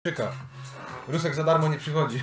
Czeka. Rusek za darmo nie przychodzi.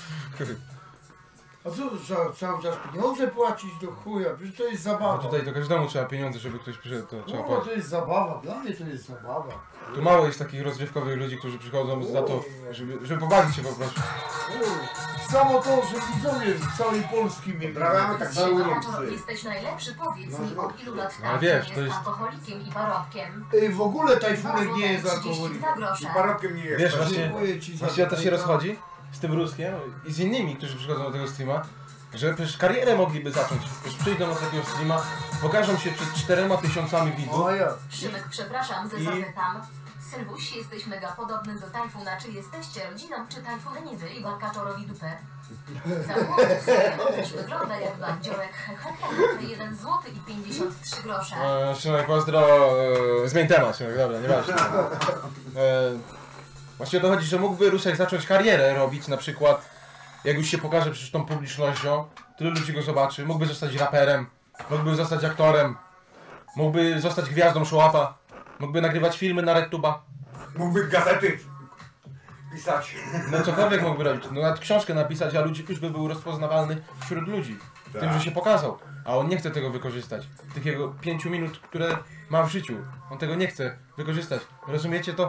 A co, trzeba cały czas pieniądze płacić do chuja? Przecież to jest zabawa. No tutaj to każdemu trzeba pieniądze, żeby ktoś przyszedł, to trzeba płacić. To jest zabawa, dla mnie to jest zabawa. Tu mało jest takich rozrywkowych ludzi, którzy przychodzą za to, żeby pobawić się po prostu. Samo to, że widzowie z całej Polski mnie Pozdrawiamy tak cały Niemcy. Jesteś najlepszy, powiedz mi, od ilu lat Ale wiesz, to jest jest... alkoholikiem i parobkiem. W ogóle Tajfunek nie jest alkoholikiem. I parobkiem nie jest. Wiesz, właśnie o to się za- rozchodzi z tym Ruskiem i z innymi, którzy przychodzą do tego streama, że przecież karierę mogliby zacząć. Przecież przyjdą na takiego streama, pokażą się przed 4000 widzów. O ja. Szymek, przepraszam, że zapytam. Sylwuś, jesteś mega podobny do Tajfuna. Czy jesteście rodziną, czy Tajfun niby i Kaczorowi dupę? Za młody też wygląda jak bandziorek. 1 zł i 53 grosze. Szymek, pozdro, zmień temat, Szymek, dobra, nieważne. Właśnie o to chodzi, że mógłby Rusek zacząć karierę robić, na przykład, jak już się pokaże przecież tą publicznością, tyle ludzi go zobaczy, mógłby zostać raperem, mógłby zostać aktorem, mógłby zostać gwiazdą show-upa, mógłby nagrywać filmy na RedTube'a. Mógłby gazety pisać. No cokolwiek mógłby robić, no nawet książkę napisać, a ludzi już by był rozpoznawalny wśród ludzi. Tak. Tym, że się pokazał. A on nie chce tego wykorzystać. Tych jego 5 minut, które ma w życiu. On tego nie chce wykorzystać. Rozumiecie to?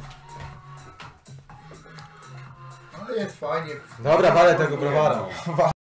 Ale jest fajnie. Dobra, walę tego browara.